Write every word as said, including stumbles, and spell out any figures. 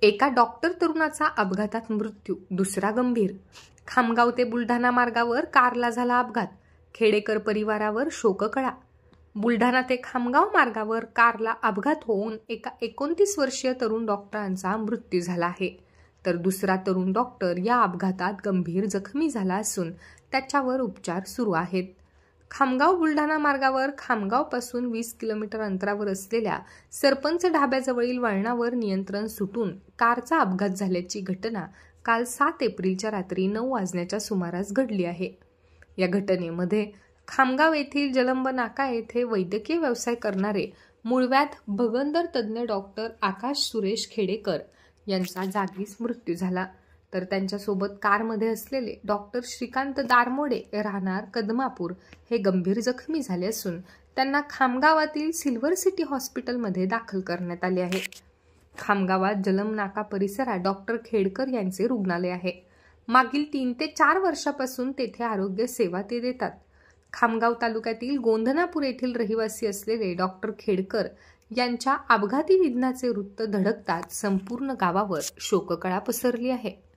एका डॉक्टर तरुणाचा अपघातात मृत्यू, दुसरा गंभीर. खामगाव ते बुलढाणा मार्गावर कारला झाला अपघात, खेडेकर परिवारावर शोककळा. बुलढाणा ते खामगाव मार्गावर कारला अपघात होऊन एका एकोणतीस वर्षीय तरुण डॉक्टरांचा मृत्यू झाला आहे, तर दुसरा तरुण डॉक्टर या अपघातात गंभीर जखमी झाला असून त्याच्यावर उपचार सुरू आहेत. खामगाव बुलढाणा मार्गावर खामगाव पासून वीस किलोमीटर अंतरावर असलेल्या सरपंच ढाब्याजवळील वळणावर नियंत्रण सुटून कारचा अपघात झाल्याची घटना काल सात एप्रिलच्या रात्री नऊ वाजण्याच्या सुमारास घडली आहे. या घटनेमध्ये खामगाव येथील जलंब नाका येथे वैद्यकीय व्यवसाय करणारे मूळव्याध भगंदर तज्ज्ञ डॉक्टर आकाश सुरेश खेडेकर यांचा जागीच मृत्यू झाला, तर त्यांच्यासोबत कारमध्ये असलेले डॉक्टर श्रीकांत दारमोडे राहणार कदमापूर हे गंभीर जखमी झाले असून त्यांना खामगावातील सिल्वर सिटी हॉस्पिटलमध्ये दाखल करण्यात आले आहे. खामगावात जलम नाका परिसरात डॉक्टर खेडकर यांचे रुग्णालय आहे. मागील तीन ते चार वर्षापासून तेथे आरोग्य सेवा ते देतात. खामगाव तालुक्यातील गोंधनापूर येथील रहिवासी असलेले डॉक्टर खेडकर यांच्या अपघाती निधनाचे वृत्त धडकताच संपूर्ण गावावर शोककळा पसरली आहे.